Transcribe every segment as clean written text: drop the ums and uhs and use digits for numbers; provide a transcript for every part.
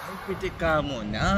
Piti ka muna.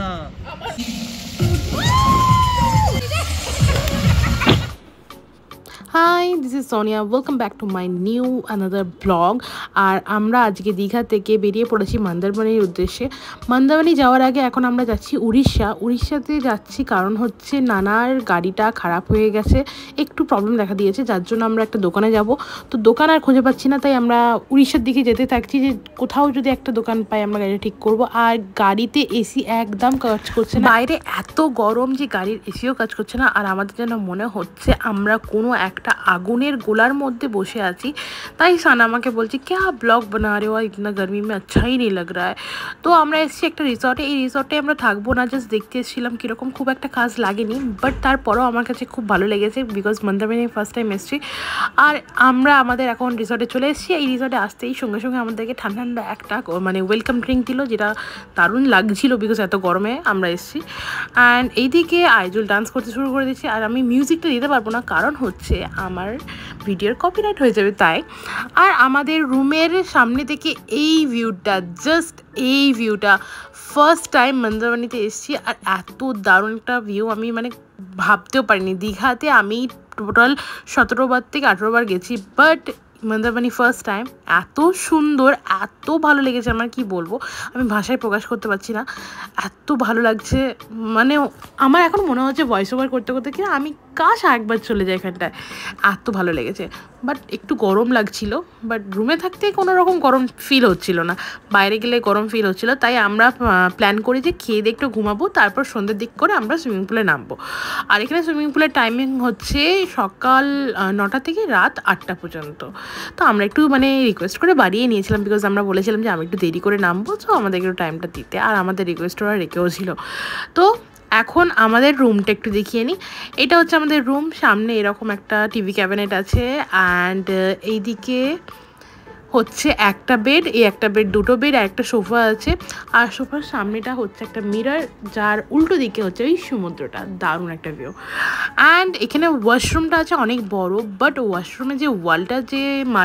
Hi, this is Sonia. Welcome back to my new another vlog. আর আমরা আজকে দীঘা থেকে বেরিয়ে পড়েছি মন্দারমণির উদ্দেশ্যে। মন্দারমণি যাওয়ার আগে এখন আমরা যাচ্ছি উড়িষ্যাতে যাচ্ছি, কারণ হচ্ছে নানার গাড়িটা খারাপ হয়ে গেছে, একটু প্রবলেম দেখা দিয়েছে, যার জন্য আমরা একটা দোকানে যাব। তো দোকান আর খুঁজে পাচ্ছি না, তাই আমরা উড়িষ্যার দিকে যেতে থাকছি যে কোথাও যদি একটা দোকান পাই আমরা গাড়িটা ঠিক করব। আর গাড়িতে এসি একদম কাজ করছে না, বাইরে এত গরম যে গাড়ির এসিও কাজ করছে না। আর আমাদের যেন মনে হচ্ছে আমরা কোনো একটা আগুনের গোলার মধ্যে বসে আছি। তাই সানা আমাকে বলছে ক্যা ব্লগ বানা রে হো, ইতনা গরমি মে আচ্ছা হি নেই লাগ রা হ্যায়। তো আমরা এসেছি একটা রিসর্টে, এই রিসর্টে আমরা থাকবো না, জাস্ট দেখতে এসেছিলাম কীরকম, খুব একটা কাজ লাগেনি, বাট তারপরেও আমার কাছে খুব ভালো লেগেছে বিকজ মন্দারমণি ফার্স্ট টাইম এসেছি। আর আমরা আমাদের এখন রিসর্টে চলে এসেছি। এই রিসর্টে আসতেই সঙ্গে সঙ্গে আমাদেরকে ঠান্ডা ঠান্ডা একটা মানে ওয়েলকাম ড্রিঙ্ক দিল, যেটা দারুণ লাগছিল বিকজ এত গরমে আমরা এসেছি। অ্যান্ড এইদিকে আইজুল ডান্স করতে শুরু করে দিয়েছি। আর আমি মিউজিকটা দিতে পারবো না, কারণ হচ্ছে আমার ভিডিওর কপিরাইট হয়ে যাবে তাই। আর আমাদের রুমের সামনে থেকে এই ভিউটা, জাস্ট এই ভিউটা, ফার্স্ট টাইম মন্দারমণিতে এসেছি আর এত দারুণ একটা ভিউ আমি মানে ভাবতেও পারিনি। দীঘাতে আমি টোটাল 17 বার থেকে 18 বার গেছি, বাট মন্দারমণি ফার্স্ট টাইম। এত সুন্দর, এত ভালো লেগেছে, আমার কি বলবো, আমি ভাষায় প্রকাশ করতে পারছি না, এত ভালো লাগছে। মানে আমার এখন মনে হচ্ছে ভয়েস ওভার করতে করতে কি আমি কাশ একবার চলে যাই এখানটায়, এত ভালো লেগেছে। বাট একটু গরম লাগছিল, বাট রুমে থাকতে কোনো রকম গরম ফিল হচ্ছিল না, বাইরে গেলে গরম ফিল হচ্ছিলো। তাই আমরা প্ল্যান করি যে খেয়ে দিয়ে একটু ঘুমাবো, তারপর সন্ধ্যের দিক করে আমরা সুইমিং পুলে নামবো। আর এখানে সুইমিং পুলের টাইমিং হচ্ছে সকাল 9টা থেকে রাত 8টা পর্যন্ত। তো আমরা একটু মানে রিকোয়েস্ট করে বাড়িয়ে নিয়েছিলাম বিকজ আমরা বলেছিলাম যে আমি একটু দেরি করে নামবো, তো আমাদের একটু টাইমটা দিতে, আর আমাদের রিকোয়েস্ট ওরা রেখেও ছিল। তো এখন আমাদের রুমটা একটু দেখিয়ে নিই। এটা হচ্ছে আমাদের রুম, সামনে এরকম একটা টিভি ক্যাবিনেট আছে, অ্যান্ড এইদিকে হচ্ছে একটা বেড, এই একটা বেড, দুটো বেড, আর একটা সোফা আছে। আর সোফার সামনেটা হচ্ছে একটা মিরর, যার উল্টো দিকে হচ্ছে ওই সমুদ্রটা, দারুণ একটা ভিউ। অ্যান্ড এখানে ওয়াশরুমটা আছে অনেক বড়, বাট ওয়াশরুমে যে ওয়ালটা যে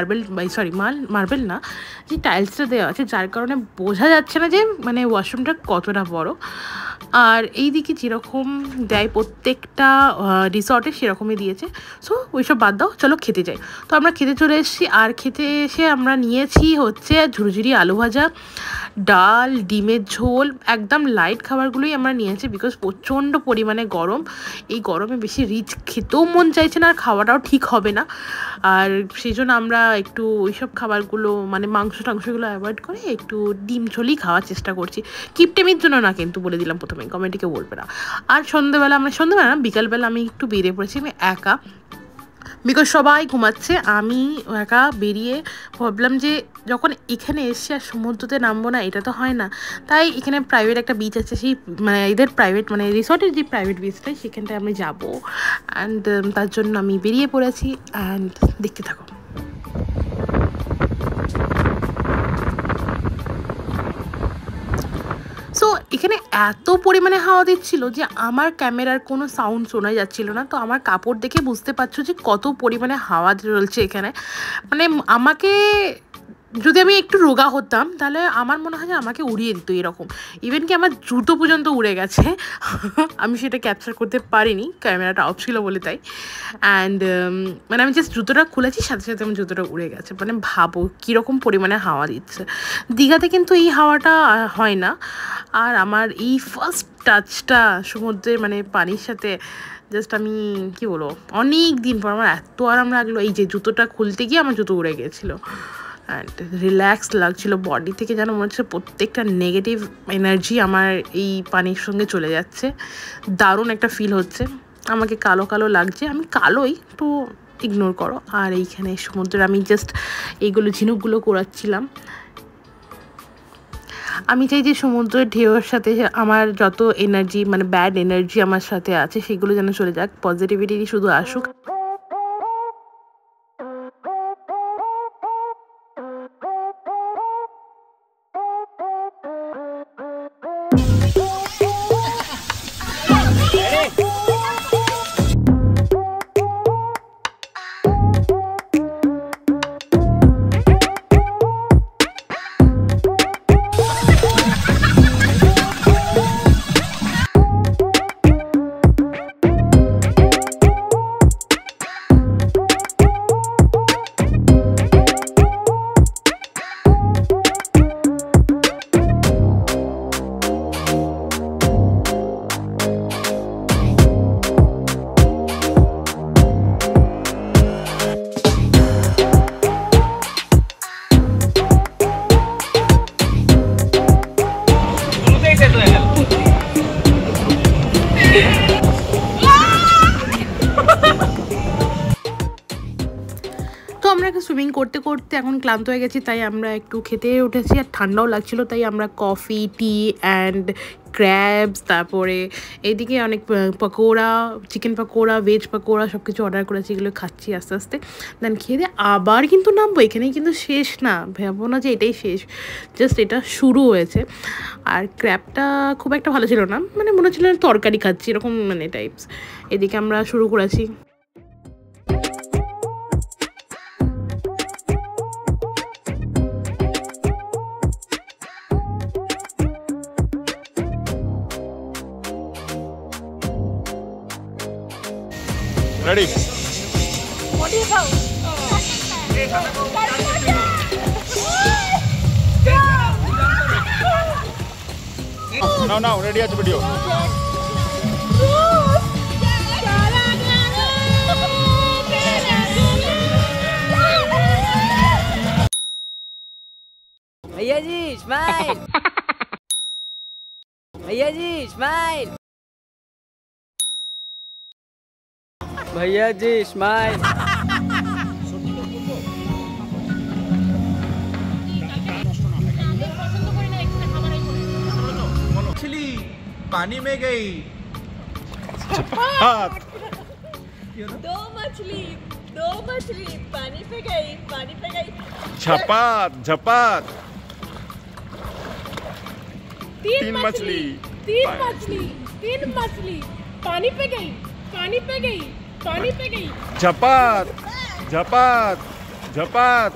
মার্বেল না, যে টাইলসটা দেওয়া আছে, যার কারণে বোঝা যাচ্ছে না যে মানে ওয়াশরুমটা কতটা বড়। আর এই দিকে যেরকম দেয় প্রত্যেকটা রিসর্টে সেরকমই দিয়েছে। সো ওইসব বাদ দাও, চলো খেতে যাই। তো আমরা খেতে চলে এসেছি, আর খেতে এসে আমরা নিয়েছি হচ্ছে ঝুরঝুরি আলু ভাজা, ডাল, ডিমের ঝোল, একদম লাইট খাবারগুলোই আমরা নিয়েছি বিকজ প্রচণ্ড পরিমাণে গরম। এই গরমে বেশি রিচ খেতেও মন চাইছে না, আর খাওয়াটাও ঠিক হবে না। আর সেই জন্য আমরা একটু ওইসব খাবারগুলো মানে মাংস টাংসগুলো অ্যাভয়েড করে একটু ডিম ঝোলই খাওয়ার চেষ্টা করছি। কিপটেমির জন্য না, কিন্তু বলে দিলাম প্রথমে, কমেন্টে কেউ বলবে না। আর সন্ধ্যেবেলা না, বিকালবেলা আমি একটু বেরিয়ে পড়েছি, আমি একা, বিকজ সবাই ঘুমাচ্ছে, আমি একা বেরিয়ে ভাবলাম যে যখন এখানে এসে আর সমুদ্রতে নামবো না, এটা তো হয় না। তাই এখানে প্রাইভেট একটা বিচ আছে, সেই মানে এদের প্রাইভেট মানে রিসর্টের যে প্রাইভেট বিচটাই, সেখানটায় আমি যাবো। অ্যান্ড তার জন্য আমি বেরিয়ে পড়েছি, অ্যান্ড দেখতে থাকো। সো এখানে এত পরিমাণে হাওয়া দিচ্ছিল যে আমার ক্যামেরার কোনো সাউন্ড শোনা যাচ্ছিল না। তো আমার কাপড় দেখে বুঝতে পারছো যে কত পরিমাণে হাওয়া চলছে এখানে। মানে আমাকে যদি আমি একটু রোগা হতাম তাহলে আমার মনে হয় যে আমাকে উড়িয়ে দিত এরকম। ইভেন কি আমার জুতো পর্যন্ত উড়ে গেছে, আমি সেটা ক্যাপচার করতে পারিনি, ক্যামেরাটা অফ ছিল বলে তাই। অ্যান্ড মানে আমি জাস্ট জুতোটা খুলেছি, সাথে সাথে আমার জুতোটা উড়ে গেছে। মানে ভাবো কীরকম পরিমাণে হাওয়া দিচ্ছে। দীঘাতে কিন্তু এই হাওয়াটা হয় না। আর আমার এই ফার্স্ট টাচটা সমুদ্রের মানে পানির সাথে, জাস্ট আমি কী বলবো, অনেক দিন পর আমার এত আরাম লাগলো। এই যে জুতোটা খুলতে গিয়ে আমার জুতো উড়ে গিয়েছিলো, অ্যান্ড রিল্যাক্স লাগছিলো বডি থেকে, যেন মনে হচ্ছে প্রত্যেকটা নেগেটিভ এনার্জি আমার এই পানির সঙ্গে চলে যাচ্ছে। দারুণ একটা ফিল হচ্ছে। আমাকে কালো কালো লাগছে, আমি কালোই, তো ইগনোর করো। আর এইখানে সমুদ্রের আমি জাস্ট এইগুলো ঝিনুকগুলো করাচ্ছিলাম। আমি চাই যে সমুদ্রের ঢেউয়ের সাথে আমার যত এনার্জি মানে ব্যাড এনার্জি আমার সাথে আছে সেগুলো যেন চলে যাক, পজিটিভিটি শুধু আসুক। সুইমিং করতে করতে এখন ক্লান্ত হয়ে গেছি, তাই আমরা একটু খেতে উঠেছি আর ঠান্ডাও লাগছিল, তাই আমরা কফি, টি অ্যান্ড ক্র্যাবস, তারপরে এইদিকে অনেক পকোড়া, চিকেন পকোড়া, ভেজ পকোড়া সব কিছু অর্ডার করেছি, এগুলো খাচ্ছি আস্তে আস্তে। দেন খেয়ে দিয়ে আবার কিন্তু নামবো, এখানেই কিন্তু শেষ না, ভাবো না যে এটাই শেষ, জাস্ট এটা শুরু হয়েছে। আর ক্র্যাবটা খুব একটা ভালো ছিল না, মানে মনে হচ্ছিল তরকারি খাচ্ছি এরকম মানে টাইপস। এদিকে আমরা শুরু করেছি। Ready? What do you vote? Now, ready at video. भैया जी स्माइल भैया जी स्माइल भैया जी स्माइल मछली पानी में गई। हाथ दो मछली पानी पे गई झपात झपात। तीन मछली पानी पे गई झपात झपात झपात।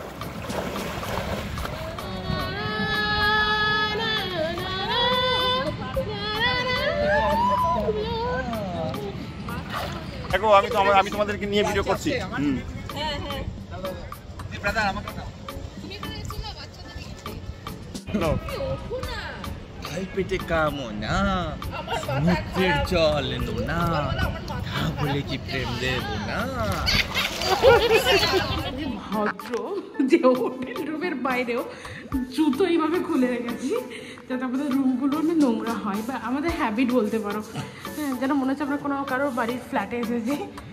দেখো আমি তোমাদেরকে নিয়ে ভিডিও করছি। ভাই পেটে কামো না, মুখের জল এনো না, তা বলে কি প্রেম দেবো না। ভদ্র যে হোটেল রুমের বাইরেও জুতো এইভাবে খুলে রেখেছি যাতে আমাদের রুমগুলো না নোংরা হয়, বা আমাদের হ্যাবিট বলতে পারো। হ্যাঁ, যেন মনে হচ্ছে আমরা কোনো কারোর বাড়ির ফ্ল্যাটে এসেছি।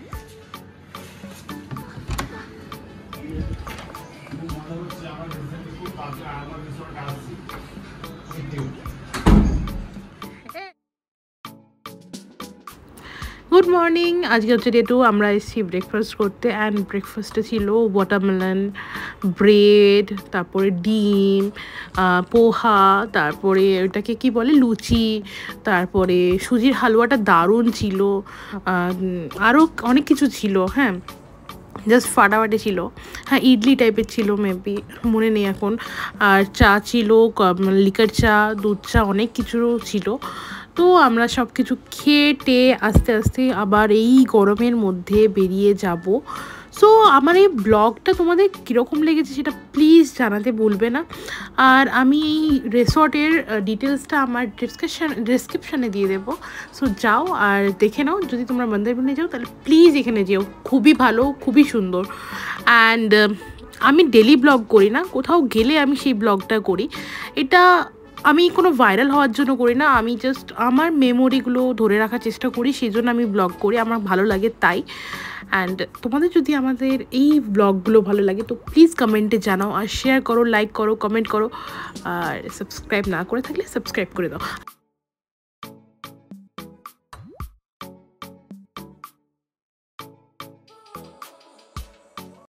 গুড মর্নিং, আজকে হচ্ছে ডে 2। আমরা এসেছি ব্রেকফাস্ট করতে, অ্যান্ড ব্রেকফাস্টে ছিল ওয়াটারমেলন, ব্রেড, তারপরে ডিম, পোহা, তারপরে ওটাকে কি বলে লুচি, তারপরে সুজির হালুয়াটা দারুণ ছিল, আরও অনেক কিছু ছিল। হ্যাঁ, জাস্ট ফাটাফাটি ছিল। হ্যাঁ, ইডলি টাইপের ছিল মেবি, মনে নেই এখন। আর চা ছিল, লিকার চা, দুধ চা, অনেক কিছু ছিল। তো আমরা সব কিছু খেয়ে আস্তে আস্তে আবার এই গরমের মধ্যে বেরিয়ে যাব। সো আমার এই ব্লগটা তোমাদের কীরকম লেগেছে সেটা প্লিজ জানাতে ভুলবে না। আর আমি এই রিসর্টের ডিটেলসটা আমার ডেসক্রিপশানে দিয়ে দেবো। সো যাও আর দেখে নাও, যদি তোমরা মন্দারমণি যাও তাহলে প্লিজ এখানে যেও, খুবই ভালো, খুবই সুন্দর। অ্যান্ড আমি ডেলি ব্লগ করি না, কোথাও গেলে আমি সেই ব্লগটা করি। এটা আমি কোনো ভাইরাল হওয়ার জন্য করি না, আমি জাস্ট আমার মেমোরিগুলো ধরে রাখার চেষ্টা করি, সেই জন্য আমি ব্লগ করি, আমার ভালো লাগে তাই। অ্যান্ড তোমাদের যদি আমাদের এই ব্লগগুলো ভালো লাগে তো প্লিজ কমেন্টে জানাও, আর শেয়ার করো, লাইক করো, কমেন্ট করো, আর সাবস্ক্রাইব না করে থাকলে সাবস্ক্রাইব করে দাও।